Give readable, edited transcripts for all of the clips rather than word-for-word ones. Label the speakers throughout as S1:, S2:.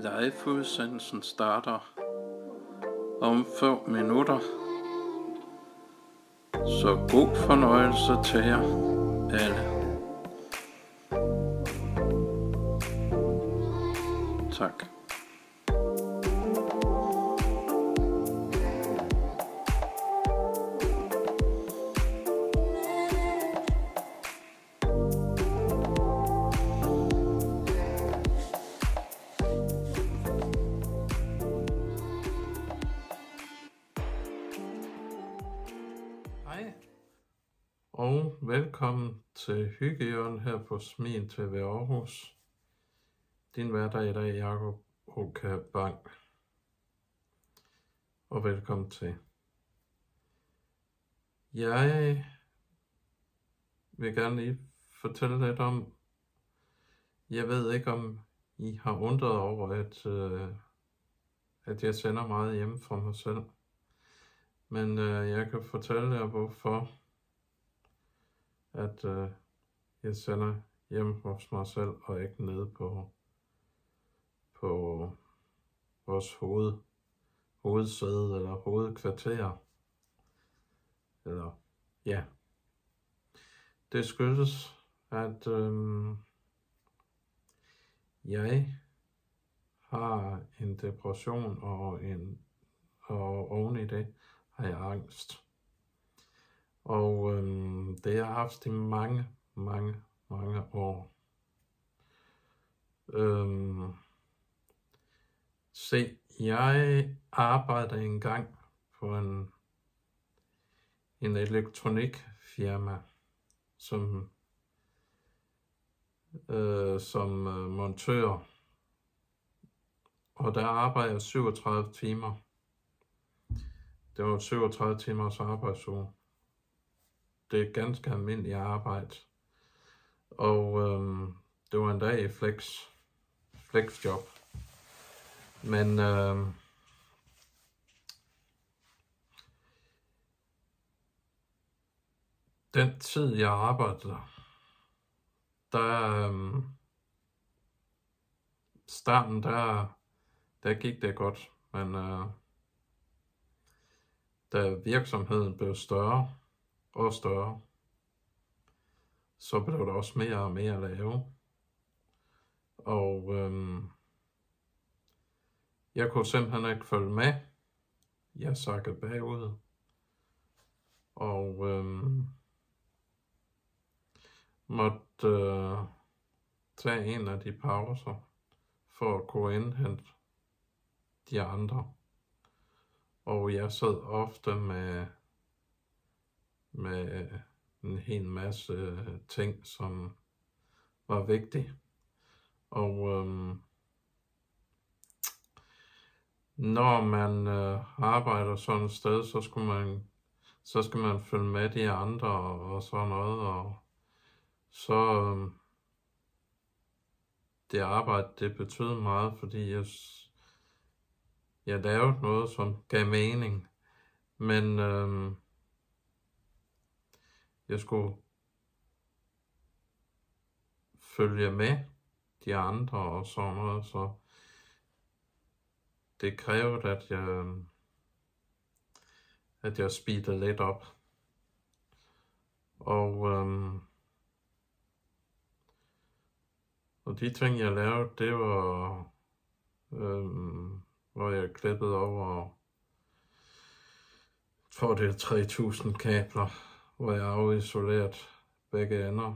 S1: Live-udsendelsen starter om 5 minutter, så god fornøjelse til jer alle. Tak. Hej, og velkommen til Hyggehjørnet her på Smil TV Aarhus. Din vært er i dag Jakob Oka Bang. Og velkommen til. Jeg vil gerne lige fortælle lidt om, jeg ved ikke om I har undret over, at jeg sender meget hjemme fra mig selv. Men jeg kan fortælle jer, hvorfor at jeg sender hjem hos mig selv og ikke nede på vores hovedsæde eller hovedkvarter. Eller ja. Det skyldes, at jeg har en depression og oven i det har jeg angst. Og det har jeg haft i mange år. Se, jeg arbejdede engang på en elektronikfirma som montør. Og der arbejdede jeg 37 timer. Det var 37 timers arbejdsuge. Det er ganske almindeligt arbejde. Og det var en dag i flexjob. Men den tid jeg arbejdede, starten der gik det godt. Men da virksomheden blev større og større, så blev der også mere og mere at lave. Og jeg kunne simpelthen ikke følge med. Jeg sakkede bagud. Og måtte tage en af de pauser for at kunne indhente de andre. Og jeg sad ofte med en hel masse ting, som var vigtige. Og når man arbejder sådan et sted, så skal man følge med de andre og sådan noget. Og så det arbejde, det betød meget, fordi jeg lavede noget, som gav mening. Men jeg skulle følge med de andre og sådan noget, så det krævede, at jeg speedede lidt op. Og de ting, jeg lavede, det var, hvor jeg klippede over, for det 3000 kabler, hvor jeg afisolerede begge ender.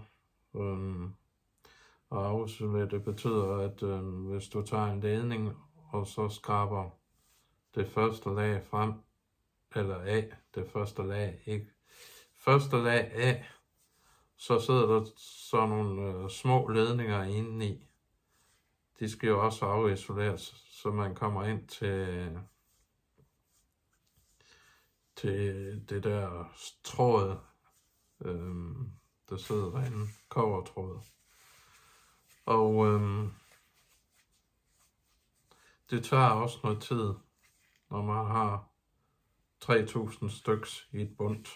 S1: Og afisolere, det betyder, at hvis du tager en ledning, og så skraber det første lag frem, eller af, det første lag, ikke? Første lag af, så sidder der sådan nogle små ledninger indeni. De skal jo også afisoleres, så man kommer ind til det der tråd, der sidder derinde, kobbertråd. Og det tager også noget tid, når man har 3000 styks i et bundt.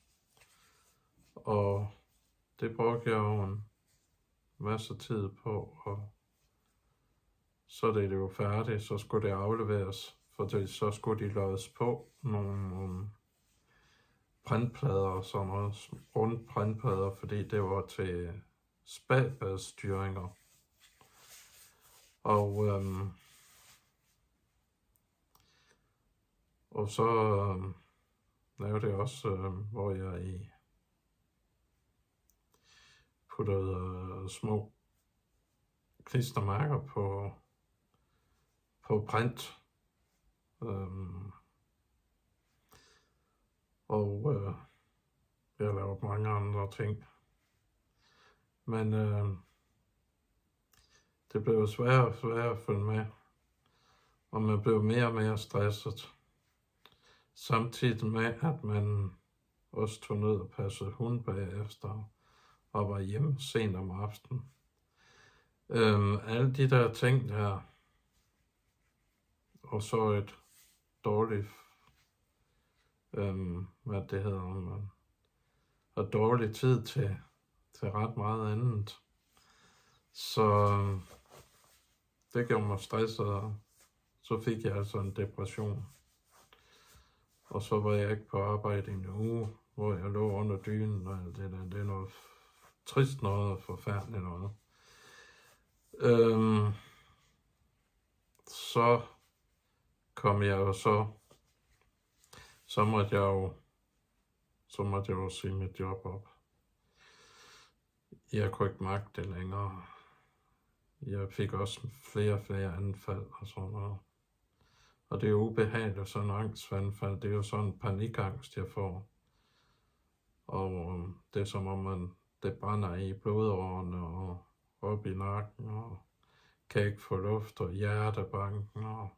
S1: Og det brugte jeg jo en masse tid på at så er det jo færdigt, så skulle det afleveres, for så skulle de lades på nogle printplader og sådan noget, runde printplader, fordi det var til spaltbadsstyringer. Og så lavede det også, hvor jeg puttede små klistermærker på print. Jeg har lavet mange andre ting. Men det blev sværere og sværere at følge med, og man blev mere og mere stresset. Samtidig med, at man også tog ned og passede hund bagefter, og var hjemme sent om aftenen. Alle de der ting der, og så et dårligt, hvad det hedder, man har dårlig tid til ret meget andet. Så det gjorde mig stresset, og så fik jeg altså en depression. Og så var jeg ikke på arbejde i en uge, hvor jeg lå under dynen, og alt det der. Det er noget trist noget og forfærdeligt noget. Så kom jeg jo så måtte jeg jo sige mit job op. Jeg kunne ikke magte det længere. Jeg fik også flere anfald og sådan noget. Og det er jo ubehageligt, sådan en angstanfald. Det er jo sådan en panikangst, jeg får. Og det er som om det brænder i blodårene og op i nakken, og kan ikke få luft, og hjertebanken, og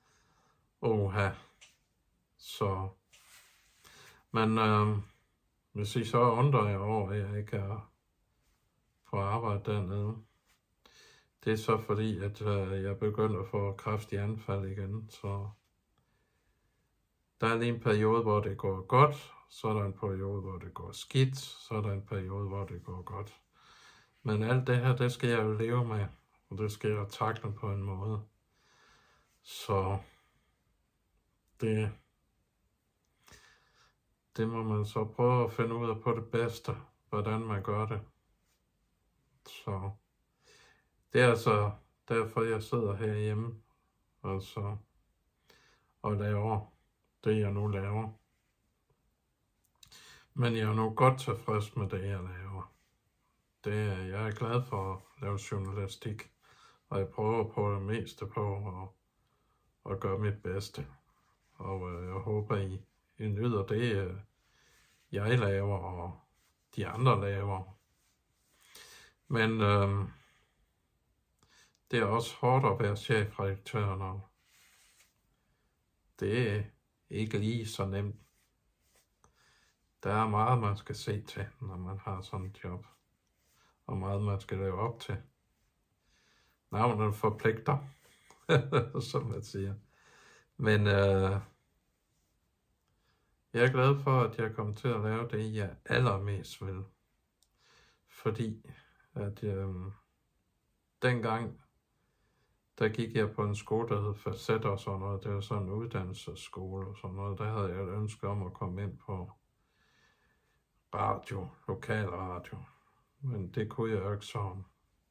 S1: Så, men hvis I så undrer jer over, at jeg ikke er på arbejde dernede, det er så fordi, at jeg begynder at få kraftig anfald igen, så der er lige en periode, hvor det går godt, så er der en periode, hvor det går skidt, så er der en periode, hvor det går godt. Men alt det her, det skal jeg jo leve med, og det skal jeg takle på en måde. Så det må man så prøve at finde ud af på det bedste, hvordan man gør det. Så det er altså derfor, jeg sidder herhjemme og laver det, jeg nu laver. Men jeg er nu godt tilfreds med det, jeg laver. Jeg er glad for at lave journalistik, og jeg prøver på det meste på at gøre mit bedste. Og jeg håber, I nyder det, jeg laver, og de andre laver. Men det er også hårdt at være chefredaktør, når det er ikke lige så nemt. Der er meget, man skal se til, når man har sådan et job. Og meget, man skal lave op til. Navnet forpligter, som man siger. Men jeg er glad for, at jeg kom til at lave det, jeg allermest vil. Fordi at dengang, der gik jeg på en skole, der hed Facet og sådan noget. Det var sådan en uddannelsesskole og sådan noget. Der havde jeg et ønske om at komme ind på radio, lokal radio. Men det kunne jeg jo ikke sådan.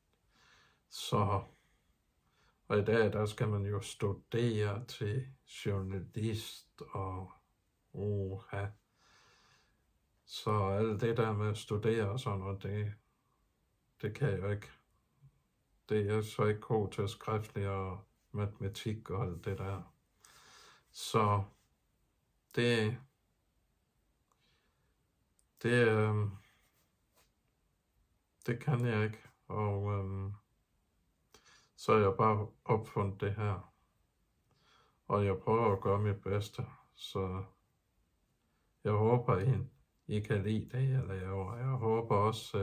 S1: Og i dag, der skal man jo studere til journalist og Så alt det der med at studere og sådan noget, det kan jeg jo ikke. Det er jeg så ikke god til skriftlig og matematik og alt det der. Så det kan jeg ikke. Og så har jeg bare opfundet det her. Og jeg prøver at gøre mit bedste. Så jeg håber, I kan lide det, jeg laver. Jeg håber også,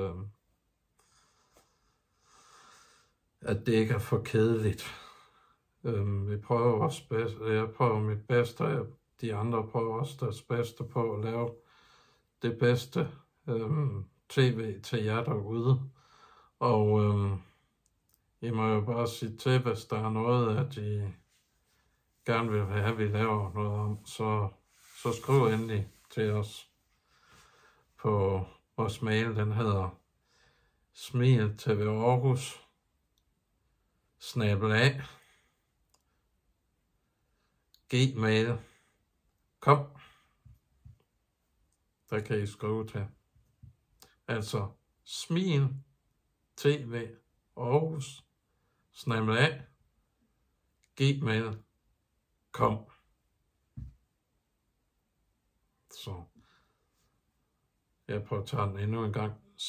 S1: at det ikke er for kedeligt. Vi prøver også jeg prøver mit bedste, og de andre prøver også deres bedste på at lave det bedste tv til jer derude. Og I må jo bare sige til, hvis der er noget, at I gerne vil have, at vi laver noget om, så skriv endelig til os på vores mail. Den hedder smiltvaarhus@gmail.com. Der kan I skrive til. Altså smiltvaarhus@gmail.com. Så jeg prøver den endnu en gang.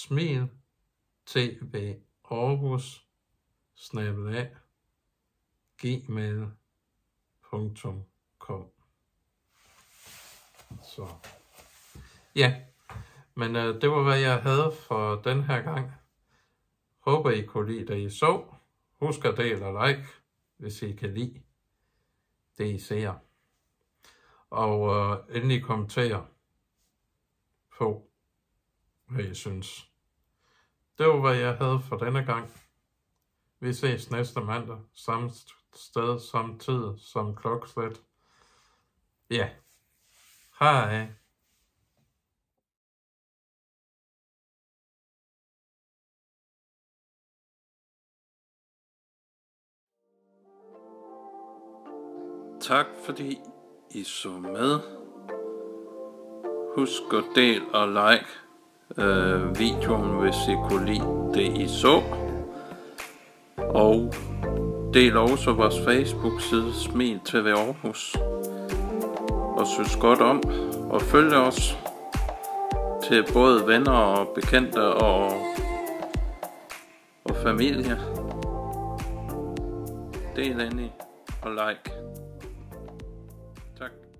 S1: smiltvaarhus@gmail.com. Så ja, men det var hvad jeg havde for den her gang. Håber I kunne lide det I så. Husk at dele og like, hvis I kan lide det I ser. Og endelig kommentere på, hvad I synes. Det var hvad jeg havde for denne gang. Vi ses næste mandag, samme sted, samme tid, som klokkeslæt. Ja, hej. Tak fordi I så med. Husk at del og like videoen, hvis I kunne lide det I så. Og del også vores Facebook-side Smil TV Aarhus. Og synes godt om og følg os til både venner og bekendte og familie. Del endelig og like. Tak.